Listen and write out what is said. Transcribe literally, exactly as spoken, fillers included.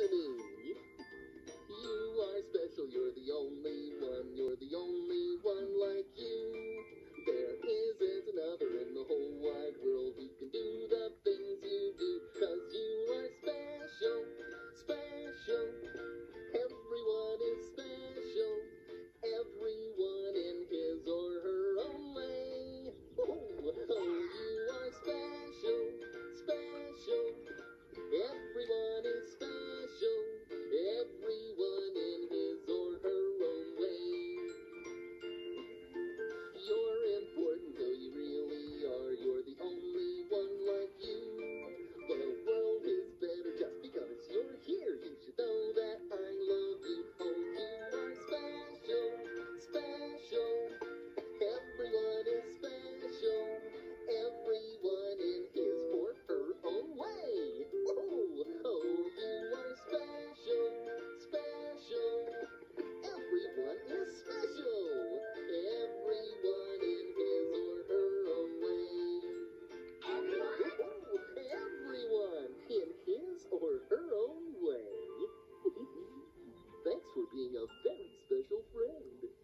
Barney. You are special, you're the only one, you're the only one like you. There isn't another in the whole wide world who can do the things you do, 'cause you are special, special. Everyone is special, everyone in his or her own way. Oh, oh, you are special, special. Everyone is special, everyone in his or her own way. You're important, though you really are. You're the only one like you. The world is better just because you're here. You should know that I love you. Oh, you are special, special. Everyone is special, everyone in his or her own way. Oh, oh, you are special, special. Everyone is special, everyone in his or her own way. Everyone? Oh, everyone in his or her own way. Thanks for being a very special friend.